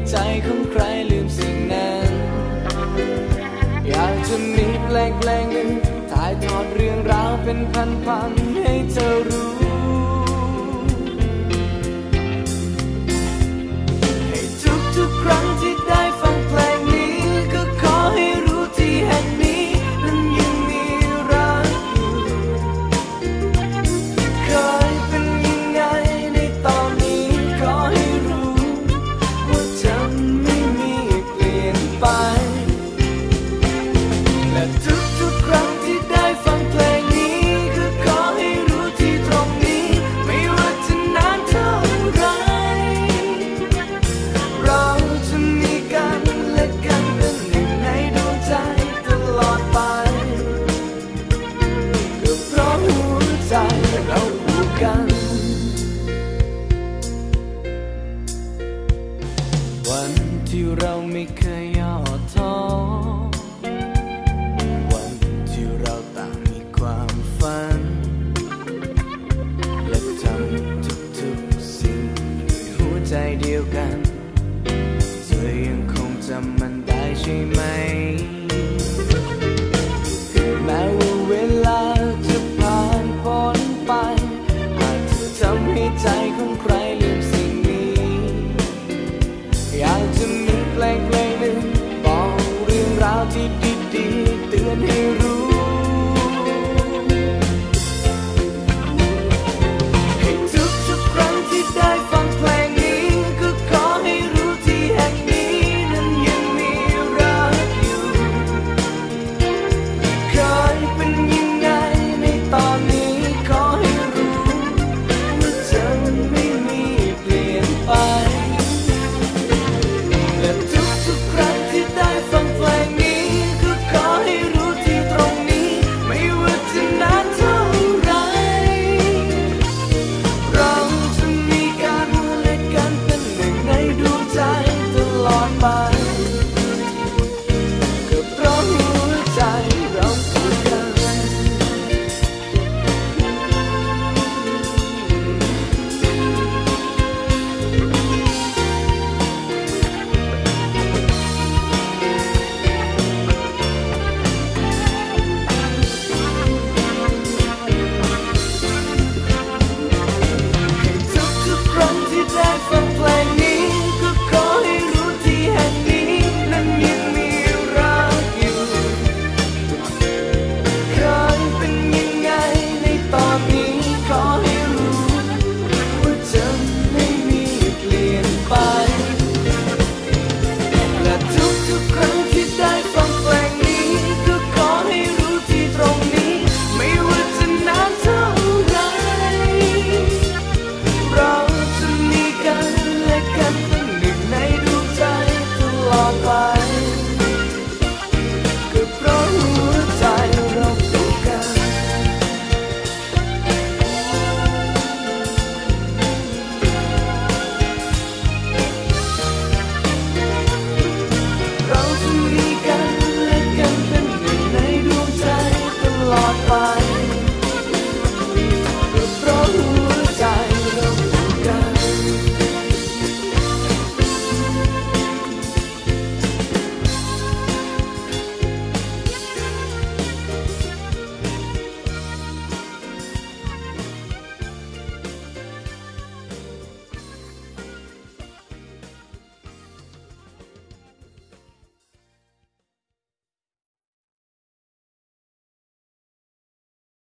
ใจของใครลืมสิ่งนั้นอยากจะมีเพลงหนึ่งถ่ายทอดเรื่องราวเป็นพันๆให้เธอรู้ให้ทุกครั้งที่ได้ฟังเพลงนี้ก็ขอให้รู้ที่แห่งนี้นั้นยังมีรักอยู่เคยเป็นยังไงในตอนนี้ขอให้รู้ว่าจะไม่มีเปลี่ยนไปและทุกครั้งที่ได้ฟังเพลงนี้ก็ขอให้รู้ที่ตรงนี้ไม่ว่าจะนานเท่าไรเราจะมีกันและกันเป็นหนึ่งในดวงใจตลอดไปก็เพราะหัวใจเราผูกกันวันที่เราไม่เคยย่อท้อวันที่เราต่างมีความฝันและทำทุกสิ่งด้วยหัวใจเดียวกันเธอยังคงจำมันได้ใช่ไหมแม้ว่าเวลาจะผ่านพ้นไปอาจจะทำให้ใจของ